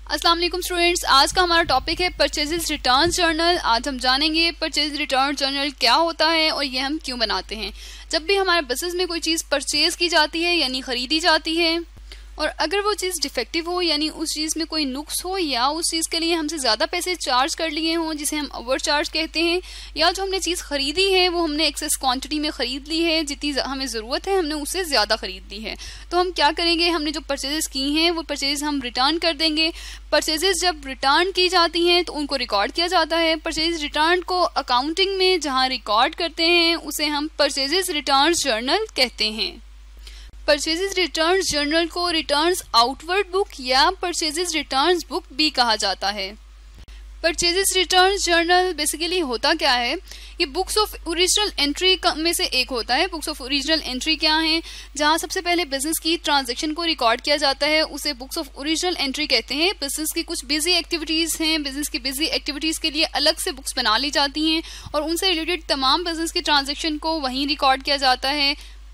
अस्सलाम वालेकुम स्टूडेंट्स, आज का हमारा टॉपिक है परचेजेस रिटर्न जर्नल। आज हम जानेंगे परचेज रिटर्न जर्नल क्या होता है और ये हम क्यों बनाते हैं। जब भी हमारे बिजनेस में कोई चीज़ परचेज की जाती है यानी ख़रीदी जाती है और अगर वो चीज़ डिफेक्टिव हो यानी उस चीज़ में कोई नुक्स हो या उस चीज़ के लिए हमसे ज़्यादा पैसे चार्ज कर लिए हों जिसे हम ओवर चार्ज कहते हैं, या जो हमने चीज़ ख़रीदी है वो हमने एक्सेस क्वांटिटी में ख़रीद ली है, जितनी हमें ज़रूरत है हमने उससे ज़्यादा ख़रीद ली है, तो हम क्या करेंगे, हमने जो परचेजेस की हैं वो परचेज हम रिटर्न कर देंगे। परचेजेस जब रिटर्न की जाती हैं तो उनको रिकॉर्ड किया जाता है। परचेज रिटर्न को अकाउंटिंग में जहाँ रिकॉर्ड करते हैं उसे हम परचेजेस रिटर्न जर्नल कहते हैं। परचेजेस रिटर्न जर्नल को रिटर्न्स आउटवर्ड बुक या परचेजेस रिटर्न्स बुक भी कहा जाता है। परचेजेस रिटर्न जर्नल बेसिकली होता क्या है, ये बुक्स ऑफ ओरिजिनल एंट्री में से एक होता है। बुक्स ऑफ ओरिजिनल एंट्री क्या है, जहाँ सबसे पहले बिजनेस की ट्रांजैक्शन को रिकॉर्ड किया जाता है उसे बुक्स ऑफ ओरिजिनल एंट्री कहते हैं। बिजनेस की कुछ बिजी एक्टिविटीज़ हैं, बिजनेस की बिजी एक्टिविटीज़ के लिए अलग से बुक्स बना ली जाती हैं और उनसे रिलेटेड तमाम बिजनेस की ट्रांजैक्शन को वहीं रिकॉर्ड किया जाता है।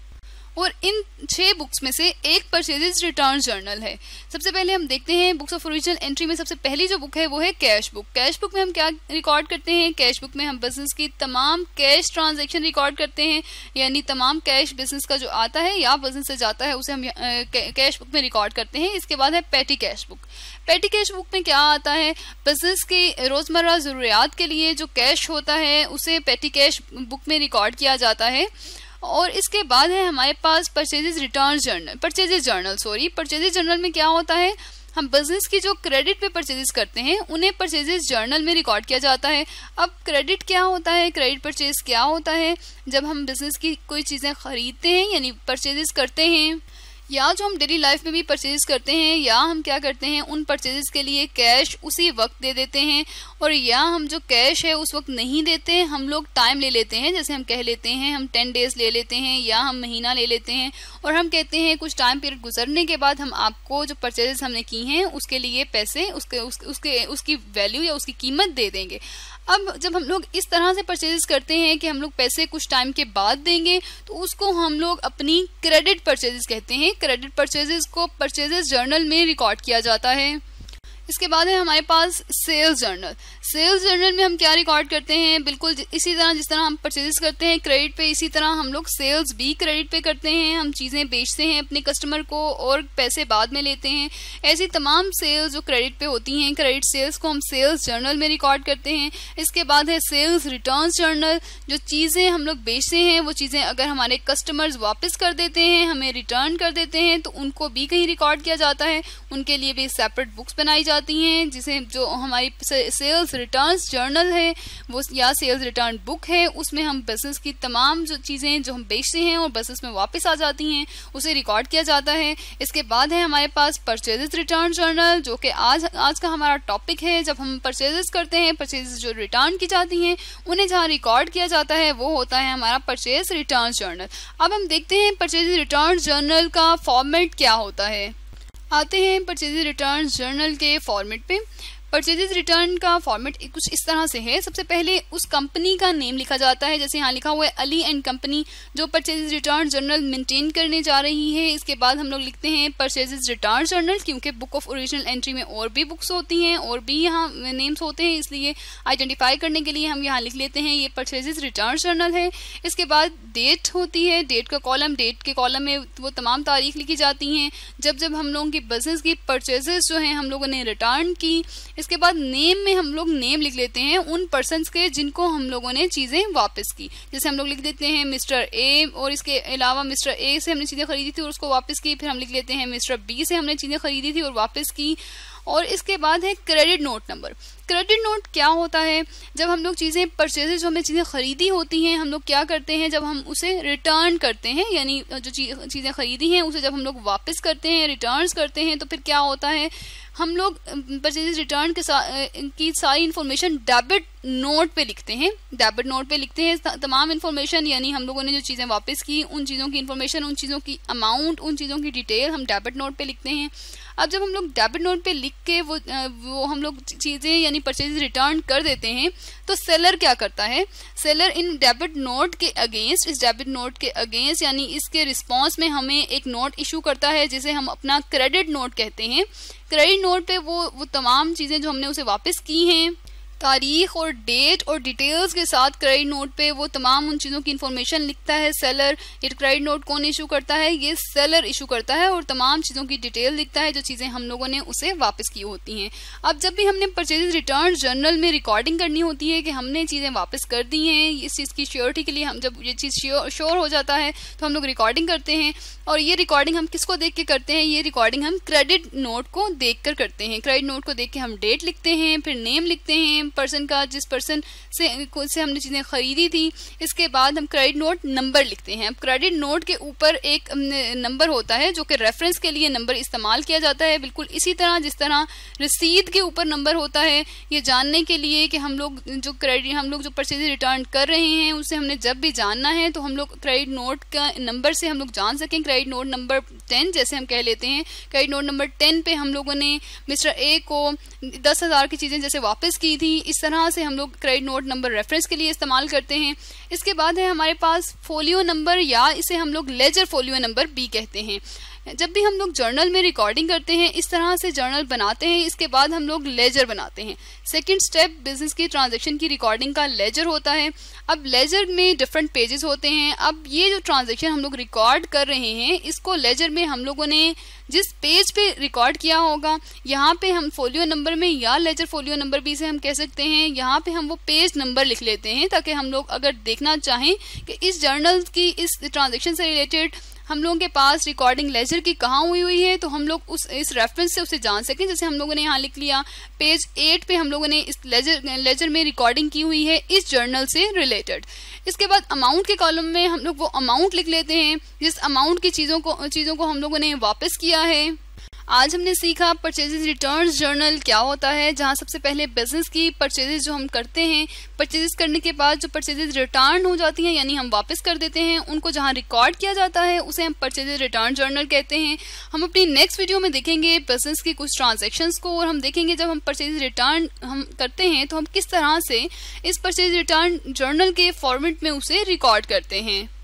और इन 6 बुक्स में से एक परचेजेस रिटर्न जर्नल है। सबसे पहले हम देखते हैं बुक्स ऑफ ओरिजिनल एंट्री में सबसे पहली जो बुक है वो है कैश बुक। कैश बुक में हम क्या रिकॉर्ड करते हैं, कैश बुक में हम बिजनेस की तमाम कैश ट्रांजैक्शन रिकॉर्ड करते हैं, यानी तमाम कैश बिजनेस का जो आता है या बिजनेस से जाता है उसे हम कैश बुक में रिकॉर्ड करते हैं। इसके बाद है petty cash book. Petty cash book में क्या आता है, बिजनेस की रोज़मर्रा ज़रूरियात के लिए जो कैश होता है उसे पेटी कैश बुक में रिकॉर्ड किया जाता है। और इसके बाद है हमारे पास purchases return journal, purchases journal में क्या होता है, हम बिजनेस की जो क्रेडिट पे परचेजेस करते हैं उन्हें परचेजेस जर्नल में रिकॉर्ड किया जाता है। अब क्रेडिट क्या होता है, क्रेडिट परचेज क्या होता है, जब हम बिजनेस की कोई चीज़ें खरीदते हैं यानी परचेजेस करते हैं या जो हम डेली लाइफ में भी परचेज करते हैं, या हम क्या करते हैं उन परचेजेस के लिए कैश उसी वक्त दे देते हैं, और या हम जो कैश है उस वक्त नहीं देते, हम लोग टाइम ले लेते हैं, जैसे हम कह लेते हैं हम 10 डेज ले लेते हैं या हम महीना ले लेते हैं और हम कहते हैं कुछ टाइम पीरियड गुजरने के बाद हम आपको जो परचेजेस हमने की हैं उसके लिए पैसे उसकी वैल्यू या उसकी कीमत दे देंगे। अब जब हम लोग इस तरह से परचेजेस करते हैं कि हम लोग पैसे कुछ टाइम के बाद देंगे तो उसको हम लोग अपनी क्रेडिट परचेजेस कहते हैं। क्रेडिट परचेजेस को परचेजेस जर्नल में रिकॉर्ड किया जाता है। इसके बाद है हमारे पास सेल्स जर्नल। सेल्स जर्नल में हम क्या रिकॉर्ड करते हैं, बिल्कुल इसी तरह जिस तरह हम परचेजेस करते हैं क्रेडिट पे, इसी तरह हम लोग सेल्स भी क्रेडिट पे करते हैं। हम चीज़ें बेचते हैं अपने कस्टमर को और पैसे बाद में लेते हैं। ऐसी तमाम सेल्स जो क्रेडिट पे होती हैं, क्रेडिट सेल्स को हम सेल्स जर्नल में रिकॉर्ड करते हैं। इसके बाद है सेल्स रिटर्न जर्नल। जो चीज़ें हम लोग बेचते हैं वो चीज़ें अगर हमारे कस्टमर्स वापस कर देते हैं, हमें रिटर्न कर देते हैं, तो उनको भी कहीं रिकॉर्ड किया जाता है। उनके लिए भी सेपरेट बुक्स बनाई जाती हैं जिसे जो हमारी सेल्स रिटर्न्स जर्नल है वो या सेल्स रिटर्न बुक है, उसमें हम बिजनेस की तमाम जो चीज़ें जो हम बेचते हैं और बिजनेस में वापस आ जाती हैं उसे रिकॉर्ड किया जाता है। इसके बाद है हमारे पास परचेजेस रिटर्न जर्नल, जो कि आज का हमारा टॉपिक है। जब हम परचेजेस करते हैं, परचेजेस जो रिटर्न की जाती हैं उन्हें जहाँ रिकॉर्ड किया जाता है वो होता है हमारा परचेज रिटर्न जर्नल। अब हम देखते हैं परचेज रिटर्न जर्नल का फॉर्मेट क्या होता है। आते हैं परचेजेस रिटर्न जर्नल के फॉर्मेट पे। परचेजेस रिटर्न का फॉर्मेट कुछ इस तरह से है। सबसे पहले उस कंपनी का नेम लिखा जाता है, जैसे यहाँ लिखा हुआ है अली एंड कंपनी, जो परचेजेस रिटर्न जर्नल मेंटेन करने जा रही है। इसके बाद हम लोग लिखते हैं परचेजेस रिटर्न जर्नल, क्योंकि बुक ऑफ ओरिजिनल एंट्री में और भी बुक्स होती हैं और भी यहाँ नेम्स होते हैं, इसलिए आइडेंटिफाई करने के लिए हम यहाँ लिख लेते हैं ये परचेजेस रिटर्न जर्नल है। इसके बाद डेट होती है, डेट का कॉलम, डेट के कॉलम में वो तमाम तारीख लिखी जाती हैं जब हम लोगों की बिजनेस की परचेजेस जो हैं हम लोगों ने रिटर्न की। इसके बाद नेम में हम लोग नेम लिख लेते हैं उन पर्सन्स के जिनको हम लोगों ने चीज़ें वापस की, जैसे हम लोग लिख देते हैं मिस्टर ए, और इसके अलावा मिस्टर ए से हमने चीज़ें खरीदी थी और उसको वापस की। फिर हम लिख लेते हैं मिस्टर बी से हमने चीज़ें खरीदी थी और वापस की। और इसके बाद है credit note number. Credit note क्या होता है, जब हम लोग चीज़ें परचेजेस जो हमने चीज़ें खरीदी होती हैं हम लोग क्या करते हैं, जब हम उसे रिटर्न करते हैं यानी जो चीज़ें खरीदी हैं उसे जब हम लोग वापस करते हैं, रिटर्न्स करते हैं, तो फिर क्या होता है, हम लोग परचेजेस रिटर्न की सारी इन्फॉर्मेशन डेबिट नोट पे लिखते हैं, डेबिट नोट पे लिखते हैं तमाम इन्फॉर्मेशन, यानी हम लोगों ने जो चीज़ें वापस की उन चीज़ों की इन्फॉर्मेशन, उन चीज़ों की अमाउंट, उन चीज़ों की डिटेल हम डेबिट नोट पे लिखते हैं। अब जब हम लोग डेबिट नोट पे लिख के वो हम लोग चीज़ें यानी परचेज रिटर्न कर देते हैं, तो सेलर क्या करता है, सेलर इन डेबिट नोट के अगेंस्ट, इस डेबिट नोट के अगेंस्ट यानी इसके रिस्पॉन्स में हमें एक नोट इशू करता है जिसे हम अपना क्रेडिट नोट कहते हैं। क्रेडिट नोट पे वो तमाम चीज़ें जो हमने उसे वापस की हैं, तारीख और डेट और डिटेल्स के साथ क्रेडिट नोट पे वो तमाम उन चीज़ों की इन्फॉर्मेशन लिखता है सेलर। ये क्रेडिट नोट कौन इशू करता है, ये सेलर इशू करता है, और तमाम चीज़ों की डिटेल लिखता है जो चीज़ें हम लोगों ने उसे वापस की होती हैं। अब जब भी हमने परचेज रिटर्न जर्नल में रिकॉर्डिंग करनी होती है कि हमने चीज़ें वापस कर दी हैं, इस चीज़ की श्योरिटी के लिए हम जब ये चीज़ श्योर हो जाता है तो हम लोग रिकॉर्डिंग करते हैं। और ये रिकॉर्डिंग हम किसको देख के करते हैं, ये रिकॉर्डिंग हम क्रेडिट नोट को देख कर करते हैं। क्रेडिट नोट को देख के हम डेट लिखते हैं, फिर नेम लिखते हैं पर्सन का, जिस पर्सन से हमने चीज़ें खरीदी थी। इसके बाद हम क्रेडिट नोट नंबर लिखते हैं। अब क्रेडिट नोट के ऊपर एक नंबर होता है जो कि रेफरेंस के लिए नंबर इस्तेमाल किया जाता है, बिल्कुल इसी तरह जिस तरह रसीद के ऊपर नंबर होता है, ये जानने के लिए कि हम लोग जो परचेज रिटर्न कर रहे हैं उसे हमने जब भी जानना है तो हम लोग क्रेडिट नोट का नंबर से हम लोग जान सकें। क्रेडिट नोट नंबर 10 जैसे हम कह लेते हैं, क्रेडिट नोट नंबर 10 पे हम लोगों ने मिस्टर ए को 10,000 की चीज़ें जैसे वापस की थी, इस तरह से हम लोग क्रेडिट नोट नंबर रेफरेंस के लिए इस्तेमाल करते हैं। इसके बाद है हमारे पास फोलियो नंबर, या इसे हम लोग लेजर फोलियो नंबर भी कहते हैं। जब भी हम लोग जर्नल में रिकॉर्डिंग करते हैं, इस तरह से जर्नल बनाते हैं, इसके बाद हम लोग लेजर बनाते हैं। सेकंड स्टेप बिजनेस की ट्रांजैक्शन की रिकॉर्डिंग का लेजर होता है। अब लेजर में डिफरेंट पेजेस होते हैं। अब ये जो ट्रांजैक्शन हम लोग रिकॉर्ड कर रहे हैं, इसको लेजर में हम लोगों ने जिस पेज पे रिकॉर्ड किया होगा, यहाँ पे हम फोलियो नंबर में या लेजर फोलियो नंबर भी से हम कह सकते हैं, यहाँ पे हम वो पेज नंबर लिख लेते हैं ताकि हम लोग अगर देखना चाहें कि इस जर्नल की इस ट्रांजैक्शन से रिलेटेड हम लोगों के पास रिकॉर्डिंग लेजर की कहाँ हुई है, तो हम लोग इस रेफरेंस से उसे जान सकें। जैसे हम लोगों ने यहाँ लिख लिया पेज 8 पे हम लोगों ने इस लेजर में रिकॉर्डिंग की हुई है इस जर्नल से रिलेटेड। इसके बाद अमाउंट के कॉलम में हम लोग वो अमाउंट लिख लेते हैं जिस अमाउंट की चीज़ों को हम लोगों ने वापस किया है। आज हमने सीखा परचेजेस रिटर्न्स जर्नल क्या होता है, जहां सबसे पहले बिजनेस की परचेजेस जो हम करते हैं, परचेजेस करने के बाद जो परचेजेस रिटर्न हो जाती हैं यानी हम वापस कर देते हैं, उनको जहां रिकॉर्ड किया जाता है उसे हम परचेजेस रिटर्न जर्नल कहते हैं। हम अपनी नेक्स्ट वीडियो में देखेंगे बिजनेस की कुछ ट्रांजेक्शन्स को, और हम देखेंगे जब हम परचेजेस रिटर्न हम करते हैं तो हम किस तरह से इस परचेज रिटर्न जर्नल के फॉर्मेट में उसे रिकॉर्ड करते हैं।